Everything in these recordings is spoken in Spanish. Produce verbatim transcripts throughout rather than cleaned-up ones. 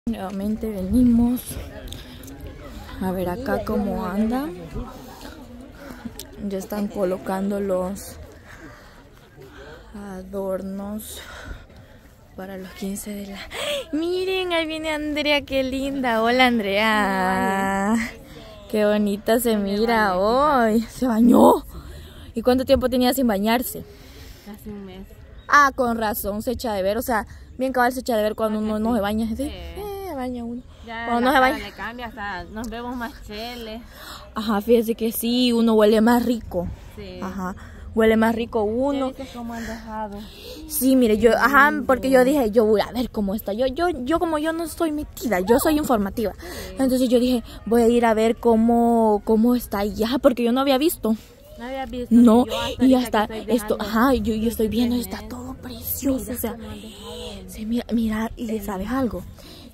Nuevamente venimos a ver acá cómo anda. Ya están colocando los adornos para los quince de la... Miren, ahí viene Andrea, qué linda. Hola, Andrea. Qué bonita se mira hoy. Se bañó. ¿Y cuánto tiempo tenía sin bañarse? Casi un mes. Ah, con razón, se echa de ver. O sea, bien cabal se echa de ver cuando uno no se baña. ¿Sí? Eh, baña uno. Ya cuando no se baña. Le cambia, hasta nos vemos más cheles. Ajá, fíjese que sí, uno huele más rico. Sí. Ajá, huele más rico uno. ¿Viste cómo han dejado? Sí, mire, yo, ajá, porque yo dije, yo voy a ver cómo está. Yo, yo, yo como yo no estoy metida, yo soy informativa. Sí. Entonces yo dije, voy a ir a ver cómo, cómo está allá, porque yo no había visto. No había visto. No, hasta y hasta esto, dejando, ajá, yo, yo estoy viendo, está todo precioso. O sea, sí, mira, mira, y sabes algo,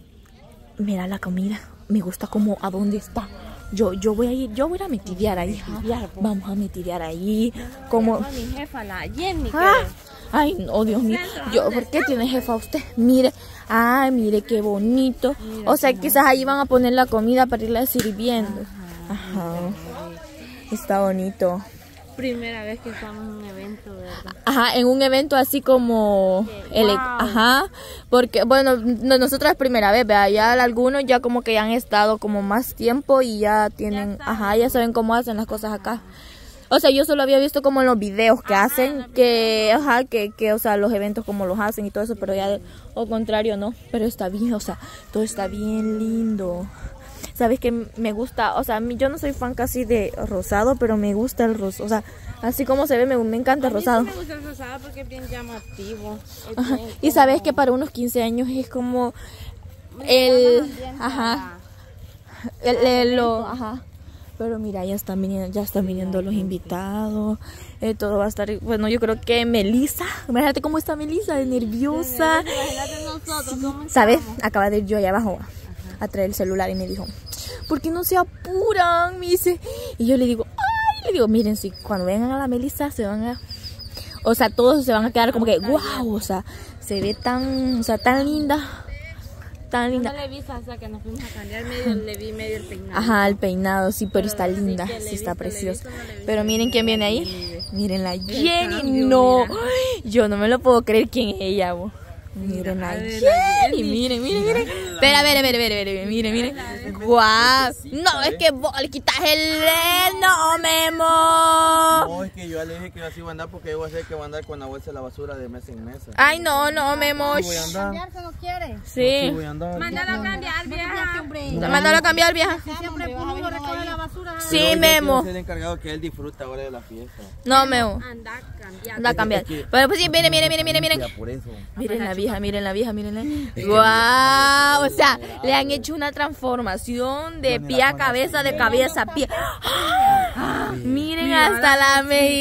mira la comida, me gusta como a dónde está. Yo, yo voy a ir, yo voy a ir a metidear ahí, vamos a metidear ahí, como... mi jefa, la Jenny. Ah, ay, no, Dios mío, yo, ¿por qué tiene jefa usted? Mire, ay, mire qué bonito. O sea, quizás ahí van a poner la comida para irla sirviendo. Ajá, está bonito. Primera vez que estamos en un evento, ¿verdad? Ajá, en un evento así como el, wow. Ajá, porque bueno, no, nosotros es primera vez, vea, ya algunos ya como que ya han estado como más tiempo y ya tienen, ya ajá, ya saben cómo hacen las cosas acá. O sea, yo solo había visto como en los videos que ajá, hacen, que, ajá, que, que, o sea, los eventos como los hacen y todo eso, pero ya, o contrario, no, pero está bien, o sea, todo está bien lindo. Sabes que me gusta, o sea, yo no soy fan casi de rosado, pero me gusta el rosado, o sea, así como se ve, me, me encanta el rosado. A mí sí me gusta el rosado porque es bien llamativo. Es ajá. bien Y sabes que para unos quince años es como el, ajá, el, el, lo, ajá. Pero mira, ya están viniendo, ya están viniendo los invitados, eh, todo va a estar, bueno, yo creo que Melissa, imagínate cómo está Melissa, de nerviosa. Nosotros, ¿cómo ¿sabes? Acaba de ir yo allá abajo a traer el celular y me dijo, ¿por qué no se apuran? Me dice, y yo le digo, ay, le digo, miren, si cuando vengan a la Melissa se van a, o sea, todos se van a quedar como que, wow, o sea, se ve tan, o sea, tan linda. Tan linda. No le vi hasta que nos fuimos a cambiar medio, le vi medio el peinado. Ajá, el peinado, sí, pero, pero está linda, sí, sí está visto, preciosa. Visto, no pero miren quién viene ahí. Miren la Jenny, cambio, no. mira. Yo no me lo puedo creer quién es ella, bo. Miren la Jenny, miren, miren, miren. Espera, a ver, a ver, a ver, a ver, miren, miren. Guau. No, es que vos le quitas el no, Memo. No, es que yo ya le dije que así iba a andar porque yo voy a hacer que va a andar con la bolsa de la basura de mes en mes. Ay, no, no, Memo. Sí voy a andar. ¿Cambiarse no quiere? Sí. No, voy a andar. Mándalo a cambiar, vieja. Mándalo a cambiar, vieja. Siempre uno recoge la basura. Sí, Pero yo Memo. quiero ser el encargado que él disfruta ahora de la fiesta. No, Memo. Anda a cambiar. Anda a cambiar. Pero pues sí, miren, miren, miren, miren, miren. Ya por eso. Miren la vieja, miren la vieja, miren la. Guau, o sea, le han hecho una transformación de pie a cabeza, de cabeza a pie. ¡Ah! Miren hasta la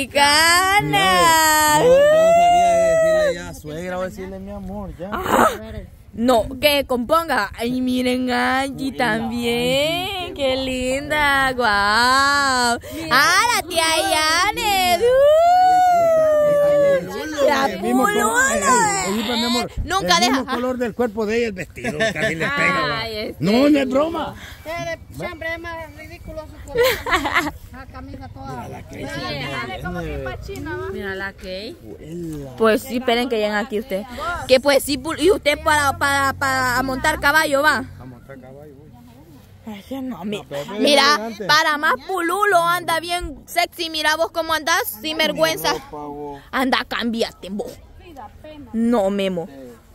mexicana. No, yo no sabía decirle ya suegra o decirle mi amor, ya. No, que componga. Ay, miren Angie también. Qué linda. Guau. Ah, la tía Yanes. La pulona. Nunca el deja. mismo color del cuerpo de ella, el vestido, casi le pega. Ay, este. No, no es broma. Siempre es más ridículo su color. La camisa toda. Mira la Kay. Pues sí, esperen que lleguen aquí usted. Que pues sí, y usted para, para, para montar caballo va. A montar caballo. Ay, no, mi, mira, para más pululo anda bien sexy. Mira vos cómo andás, sin vergüenza. Anda, cámbiate vos. No, Memo.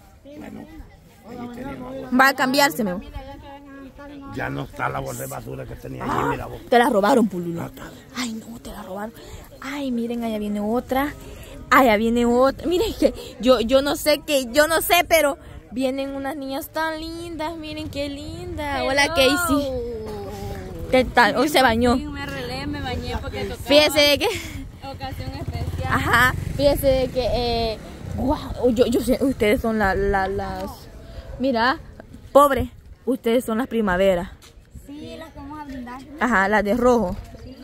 Va a cambiarse, Memo. Ya no está la bolsa de basura que tenía allí, mira vos. Te la robaron, pululo. Ay, no, te la robaron. Ay, miren, allá viene otra. Allá viene otra. Miren que yo, yo no sé que, yo no sé, pero vienen unas niñas tan lindas. Miren qué linda. Hola, Casey. ¿Qué tal? Hoy se bañó. Me arreglé, me bañé porque tocaba. Fíjese de que. Ocasión especial. Ajá. Fíjese de que. Eh, wow, yo, yo sé, ustedes son la, la, las. Mira, pobre. Ustedes son las primaveras. Sí, las que vamos a brindar. Ajá, las de rojo.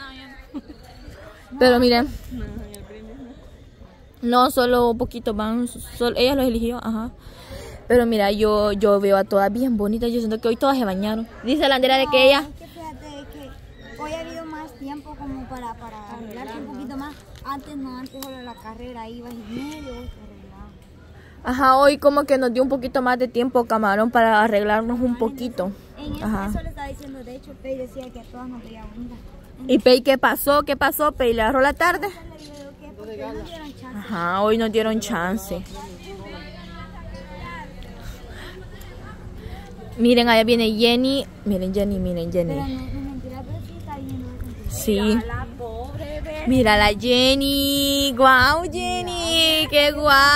Pero miren. No, solo un poquito van. Solo, ella los eligió, ajá. Pero mira, yo, yo veo a todas bien bonitas. Yo siento que hoy todas se bañaron. Dice la Andrea de que ella... Es que fíjate que hoy ha habido más tiempo como para, para arreglarse un poquito más. Antes no, antes solo la carrera iba y medio se arreglaba. Ajá, hoy como que nos dio un poquito más de tiempo, Camarón, para arreglarnos un poquito. En Ajá. eso le estaba diciendo, de hecho, Pei decía que a todas nos veía bonitas. ¿Y Pei qué pasó? ¿Qué pasó? ¿Pei le agarró la tarde? Le digo yo que porque no dieron chance. Ajá, hoy nos dieron chance. Miren, allá viene Jenny. Miren, Jenny, miren, Pero Jenny. no, no es mentira, pero sí está bien. ¿No? Sí. Mira la Jenny. Guau, Jenny. Qué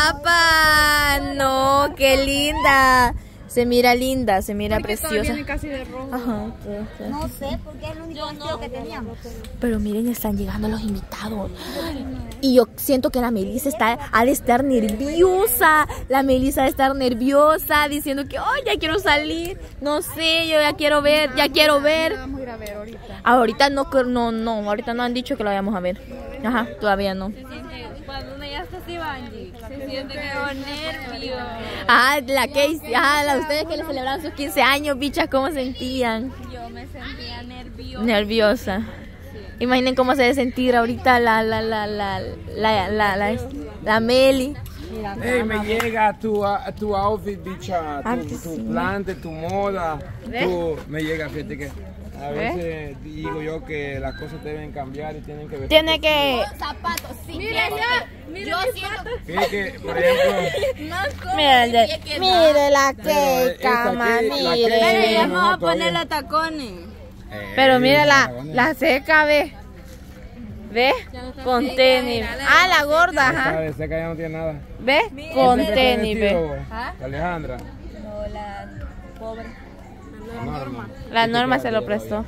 guapa. No, qué linda. Se mira linda, se mira preciosa. casi de rojo. Ajá. Sí, sí. No sé, porque es el único vestido que teníamos. Pero miren, están llegando los invitados. Y yo siento que la Melissa está, ha de estar nerviosa. La Melissa ha de estar nerviosa, diciendo que, oh, ya quiero salir. No sé, yo ya quiero ver, ya quiero ver. Vamos a ir a ver ahorita. Ahorita no, no, no, ahorita no han dicho que lo vayamos a ver. Ajá, todavía no. Se siente, cuando uno ya está así, Angie, se siente que con nervios. Ah, la Casey, ah, la ustedes que le celebraron sus quince años, bichas, ¿cómo sentían? Yo me sentía nerviosa. Nerviosa. Imaginen cómo se debe sentir ahorita la, la, la, la, la, la, la, la Meli. Hey, me llega tu, uh, tu outfit, bicha, tu, Ah, que tu sí. plante, tu moda, tu, me llega, fíjate que a veces digo yo que las cosas deben cambiar y tienen que ver. Tiene que... Zapatos, sí. Mira ya, yo siento. Fíjate que, por ejemplo, Mire, el- mire la Pero esta cama, aquí, la mire. que- Pero ya no, vamos a todavía. ponerle tacones. Pero mire la, eh, la seca, ve. ¿Ve? Con tenis. Ah, la gorda, esta ajá. de seca ya no tiene nada. ¿Ve? Con ¿Este tenis, vestido, ve. Alejandra. No, la pobre. Norma. La Norma se lo prestó.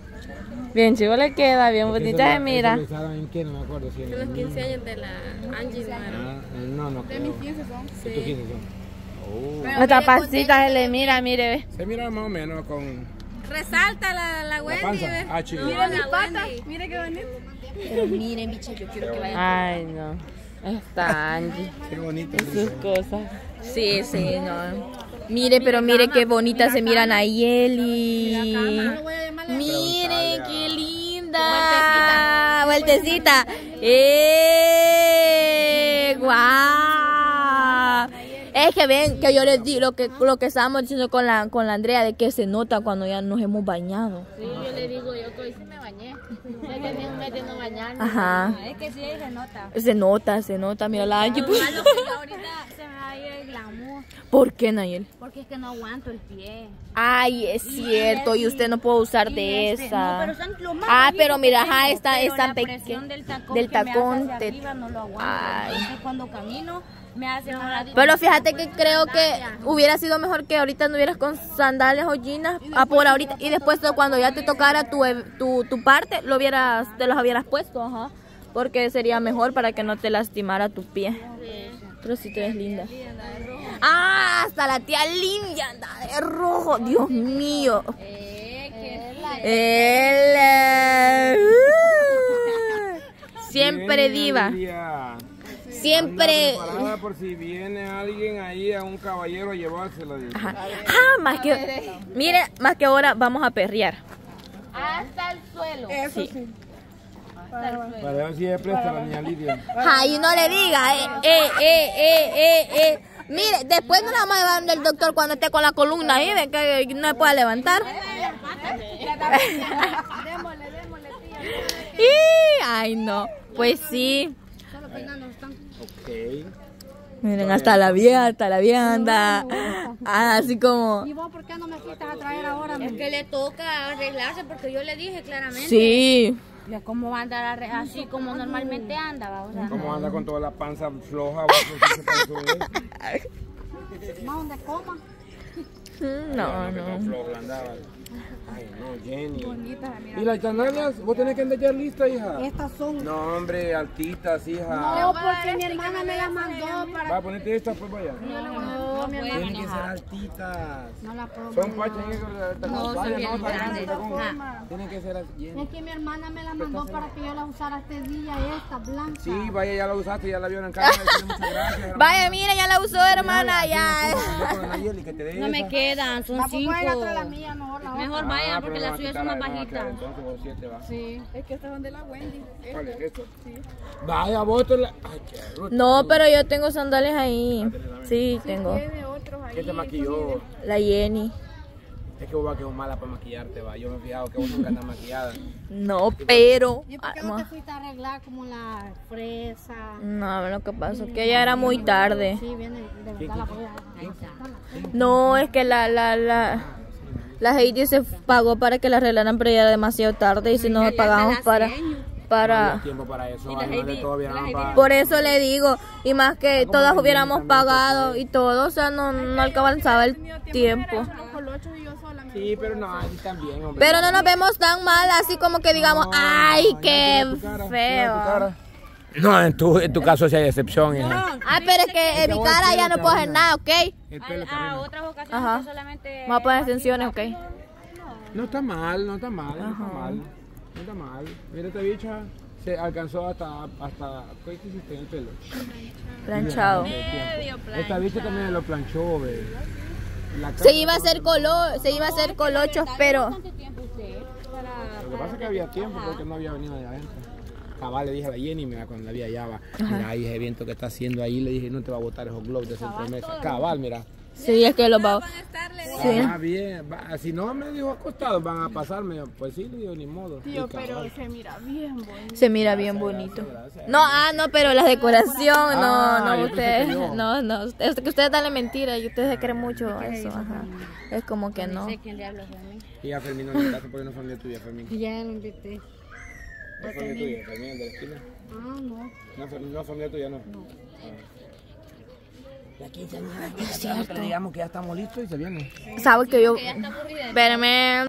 Bien chivo le queda, bien bonita se mira. ¿En qué? No me acuerdo si en Los quince años de la Angie. Ah, no, no creo. De mis quince son. ¿De tus quince son? Oh. Nuestra pancita se le mira, mire, ve. Se mira más o menos con Resalta la, la la Wendy. panza. ¿Ves? Ah, chido. Mira mis patas. Mire qué bonito. Pero miren, bicha, yo quiero que vayan. Ay, no. Está Angie. Qué bonito. Sus cosas. Sí, sí, no. Mire, pero mire qué bonita se mira Nayeli. Mire, qué linda. Vueltecita. ¡Eh! ¡Guau! Es que ven, que yo les digo lo que, lo que estábamos diciendo con la, con la Andrea, de que se nota cuando ya nos hemos bañado. Sí, yo le digo, yo que hoy sí me bañé. Ya tenía un mes de no bañarme. Ajá. Es que sí, ahí se nota. Se nota, se nota. Mira la Angie. Lo malo que yo ahorita se me va a ir el glamour. ¿Por qué, Nayeli? Porque es que no aguanto el pie. Ay, es cierto, y usted no puede usar de este, esa. No, pero son los más Ah, bonitos pero mira, que ajá, tengo, está, pero están la pequeños. presión del tacón, Del que me hace tacón hacia te- arriba no lo aguanto. Ay. Entonces cuando camino me hace más. Pero fíjate que creo que hubiera sido mejor que ahorita no hubieras con sandalias o jeans a por ahorita, y después de cuando ya te tocara tu, tu, tu parte, lo hubieras, te los hubieras puesto, ajá. Porque sería mejor para que no te lastimara tu pie. Pero sí te ves linda. Ah, hasta la tía Lindy anda de rojo. Dios mío. Él, uh, siempre diva. Anda Siempre. preparada por si viene alguien ahí a un caballero a llevárselo. dice. Ajá. Ah, más que. Mire, más que ahora vamos a perrear. Hasta el suelo. Eso sí. Para ver si le presta la niña Lidia. Ay, no le diga. Eh, eh, eh, eh, eh, eh. Mire, después no la vamos a llevar al doctor cuando esté con la columna ahí, ven que no se puede levantar. Y, ay, no. Pues sí. Ok. Miren, hasta la vieja, hasta la vieja anda. Ah, así como. ¿Y vos por qué no me fuiste a traer ahora? Es que le toca arreglarse porque yo le dije claramente. Sí. Ya cómo va a andar arre- así como normalmente anda, va, o sea, ¿Cómo anda con toda la panza floja? vos, no sé si se pasó, ¿eh? Más donde coma. No, no. no. Flor andaba. Ay, no, Jenny. ¿Y las sandalias? ¿Vos tenés que andar ya lista, hija? Estas son. No, hombre, altitas, hija. No, porque mi hermana me las mandó para. Va a ponerte estas, pues vaya. No, mi hermana. Tienen que ser altitas. No la puedo. Son pachas, no, No, son bien grandes. Tienen que ser así. Es que mi hermana me las mandó para que yo las usara este día, esta blanca. Sí, vaya, ya la usaste, ya la vieron en cámara. Muchas gracias. Vaya, mira, ya la usó, hermana, ya. No me quedan, son La pongo cinco. en la otra, la mía, mejor la otra. Mejor vaya porque las suyas son más bajitas. Entonces vos siete va. Sí, es que estas son de la Wendy. ¿Cuál es esto? Sí. Vaya, vos tú la... Ay, qué ruta. No, pero yo tengo sandalias ahí. Sí, tengo. Tiene otros ahí. ¿Quién te maquilló? La Jenny. Es que vos vas que sos mala para maquillarte, va. Yo me he fijado que vos nunca andas maquillada. No, pero... ¿Y por qué no te fuiste a arreglar como la fresa? No, lo que pasa es que ya era muy tarde. Sí, viene, de verdad la voy a... No, es que la, la, la... La Heidi se pagó para que la arreglaran, pero ya era demasiado tarde y si no pagamos para... No para... había tiempo para eso. Además de todo, habían para... Por eso le digo, y más que todas hubiéramos pagado y todo, o sea, no, no alcanzaba el tiempo. Sí, pero no, ahí también, hombre. Pero no nos vemos tan mal, así como que digamos, ay, qué feo. No, en tu, en tu caso sí hay excepción, hija. Ah, pero es que en mi cara ya no puedo hacer nada, ¿ok? El pelo A carina. otras ocasiones Ajá. yo solamente... Vamos a poner extensiones, ¿ok? No está mal, no está mal, no está mal. No está mal. Mira, esta bicha se alcanzó hasta... hasta ¿qué hiciste en el pelo? Planchado. Medio plan. Esta bicha también lo planchó, ve. La cara- Se iba a hacer color, se iba a hacer colochos, pero... Lo que pasa es que había tiempo porque no había venido de adentro. Cabal, le dije a la Jenny, mira, cuando la vi allá va. Mira, ahí ese viento que está haciendo ahí, le dije, no te va a botar esos globos de centro mesa. Cabal, mira. Sí, es que los va... Sí. Ah, bien, va. Si no me dijo acostado, van a pasarme. Pues sí, le digo, ni modo. Tío, Y cabal. pero se mira bien bonito. Se mira bien bonito. No, ah, no, pero la decoración, Ah, no, no, yo pensé ustedes, que yo. no, no, es que ustedes dan mentira y ustedes se creen mucho eso, ajá. Es como que no. ¿Quién diablos es a mí? Y a Fermín no le invitaste porque no es familia tuya, Fermín. Ya lo invité. ¿No es familia tuya, Fermín, el de la esquina? Ah, no. No, Fermín, no es familia tuya, no. No. Y aquí, señora, que digamos que ya estamos listos y se viene. Sabe que yo, espérame.